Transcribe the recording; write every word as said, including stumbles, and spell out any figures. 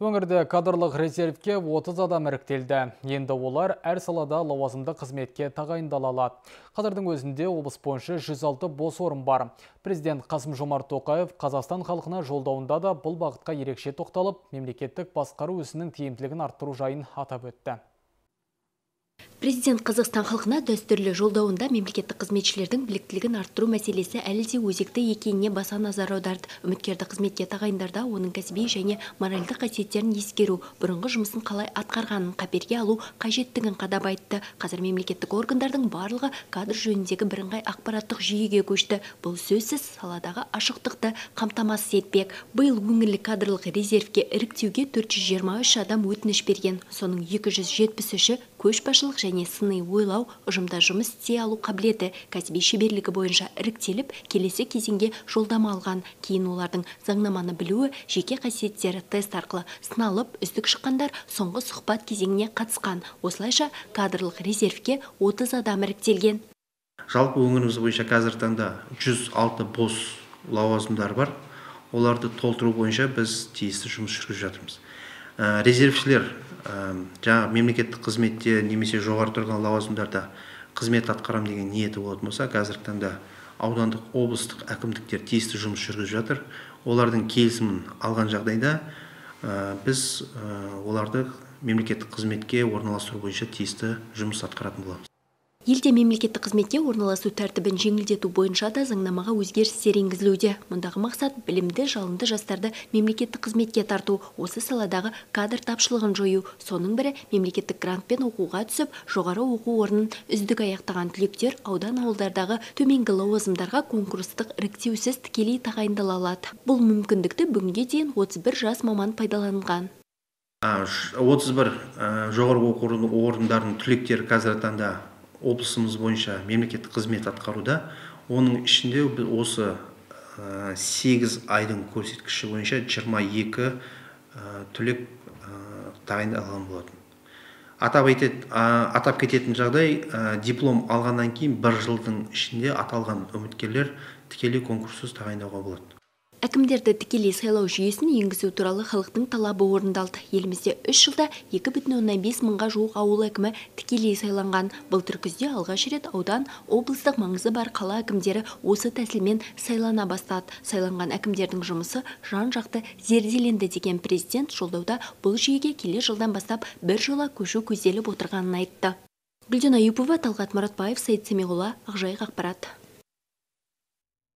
Өңірде кадрлық резервке отыз адам іріктелді. Енді олар әр салада лауазымды қызметке тағайындалады. Қазірдің өзінде облыс бойынша жүз алты бос орын бар. Президент Қасым-Жомарт Тоқаев Қазақстан халқына жолдауында да бұл бағытқа ерекше тоқталып, мемлекеттік басқару ісінің тиімділігін арттыру жайын атап өтті. Президент Қазақстан халқына дәстүрлі жолдауында мемлекеттік қызметшілердің біліктілігін арттыру мәселесі әлі де өзекті екеніне баса назар аударды. Үміткерді қызметке тағайындарда оның кәсіби және моральдық қасиеттерін ескеру, бұрынғы жұмысын қалай атқарғанын қаперге алу қажеттігін қадап айтты. Қазір мемлекеттік органдардың барлығы кадр жөніндегі бірыңғай ақпараттық жүйеге көшті. Бұл сөзсіз саладағы ашықтықты қамтамасыз етпек. Биыл өңірлік кадрлық резервке іріктеуге төрт жүз жиырма үш адам өтініш берген. Соның екі жүз жетпіс үші көшбасшылық және сыни ойлау, ұжымда жұмыс істей алу қабілеті, кәсіби шеберлігі бойынша іріктеліп, келесі кезеңге жолдама алған. Кейін олардың заңнаманы білуі, жеке қасиеттері тест арқылы сыналып, үздік шыққандар соңғы сұхбат кезеңіне қатысқан. Осылайша кадрлық резервке отыз адам іріктелген. Жалпы өңіріміз бойынша қазір таңда жүз алты бос лауазымдар бар. Оларды толтыру бойынша біз тиісті жұмыс жүргізіп жатырмыз. Резервшілер жаңа мемлекеттік қызметте немесе жоғары тұрған лауазымдарда қызмет атқарам деген ниеті болатын болса, қазіргі таңда аудандық, облыстық әкімдіктер тиісті жұмыс жүргізіп жатыр. Олардың келісімін алған жағдайда біз оларды мемлекеттік қызметке орналастыру бойынша тиісті жұмыс атқаратын боламыз. Елде мемлекеттік қызметке орналасу тәртібін жеңілдету бойынша да заңнамаға өзгерістер енгізілуде. Мұндағы мақсат білімді, жалынды жастарды мемлекеттік қызметке тарту, осы саладағы кадр тапшылығын жою. Соның бірі мемлекеттік грантпен оқуға түсіп, жоғары оқу орнын үздік аяқтаған түлектер аудан ауылдардағы төменгі лауазымдарға конкурстық іріктеусіз тікелей тағайындала алады. Бұл мүмкіндікті бүгінге дейін отыз бір жас маман пайдаланған. отыз бір жоғары оқу орындарының түлектері қазіргі таңда облысымыз бойынша мемлекеттік қызмет атқаруда. Оның ішінде осы сегіз айдың көрсеткіші бойынша жиырма екі түлек тағайындалған болатын. Атап кететін жағдай, диплом алғаннан кейін бір жылдың ішінде аталған үміткерлер тікелей конкурссыз тағайындауға болады. Әкімдерді тікелей сайлау жүйесін енгізу туралы халықтың талабы орындалды. Елімізде үш жылда екі бүтін оннан бес мыңға жуық ауыл әкімі тікелей сайланған. Былтыр күзде алғаш рет аудан, облыстық маңызы бар қала әкімдері осы тәсілмен сайлана бастады. Сайланған әкімдердің жұмысы жан-жақты зерделенді деген президент жолдауда бұл жүйеге келер жылдан бастап бір жола көшу көзделіп отырғанын айтты. Гүлден Аюпова, Талғат Мұратбаев, Саид Семиғұлы, Ақжайық ақпарат.